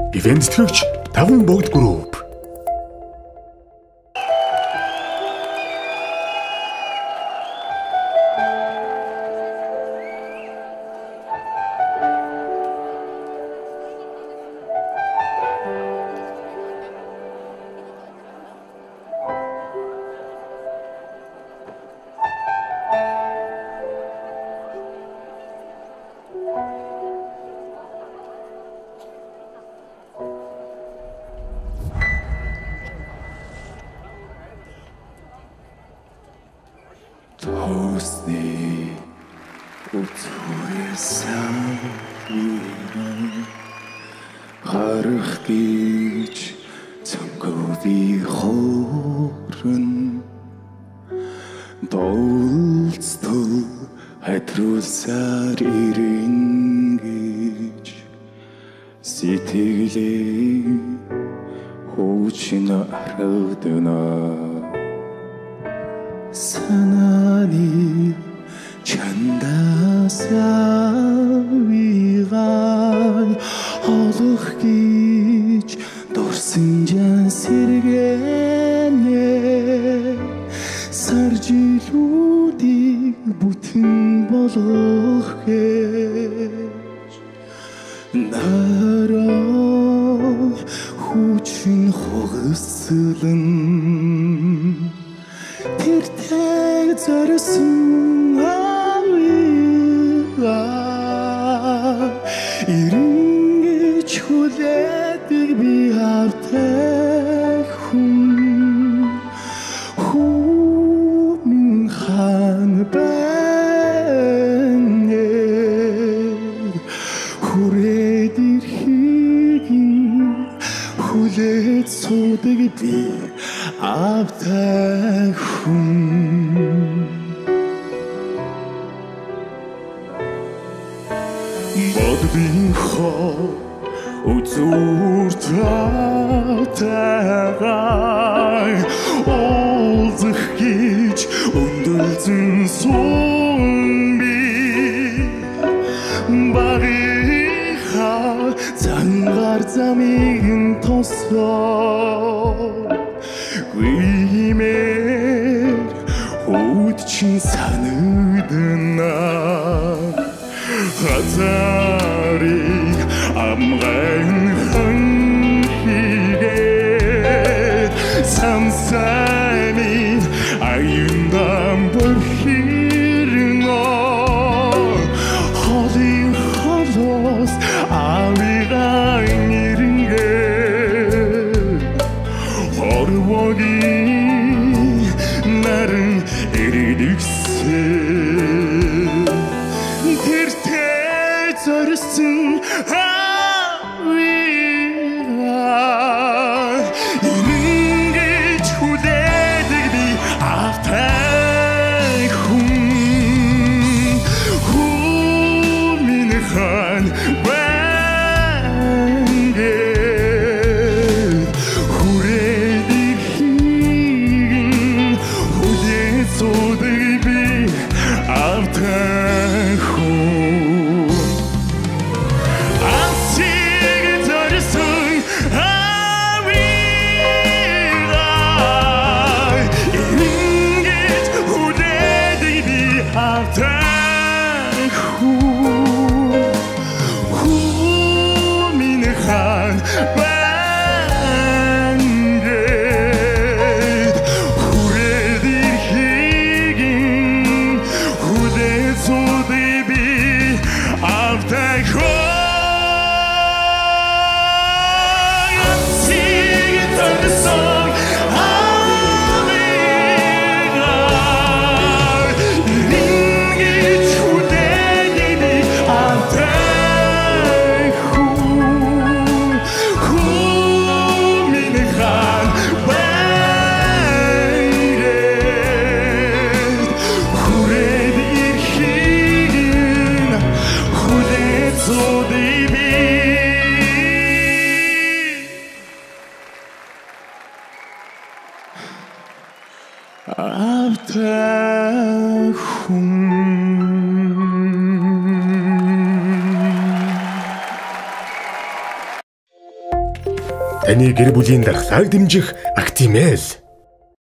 Ивент тэтгэгч Таван Богд Групп. Toasty, утуясан харах гэж цамгуудыг хоорон доолцтол хатруулсаар ирэн гэж сэтгэлээ хуучин аравдана санааны чандасавигаа олох гэж дурсан жан сэргэнэ саржилүүдийг бүтэн болгох гэж нараа хүчин хугаслан тэртэй зорисон авигаа ирэнгэж хүлээдэг би автай хүн хан байна хүрээд ирхийг хүлээд суудаг би автай хүн бодвийнхоо үзүүр татагай олзох гэж өндөлзөн сон би багийнхаа зангаар замыг тосоо гүймээр хүүд чин санагдана хазарыг амгайхан хийгээд самсаны аюундан бүрхирнэ холын холоос авигаа нэрнгээд хорвогийн наран иридгсэн тэртэй зорисон авигаа ирэнгэж хүлээ Таны гэр бүлийн дархлааг дэмжих Actimel.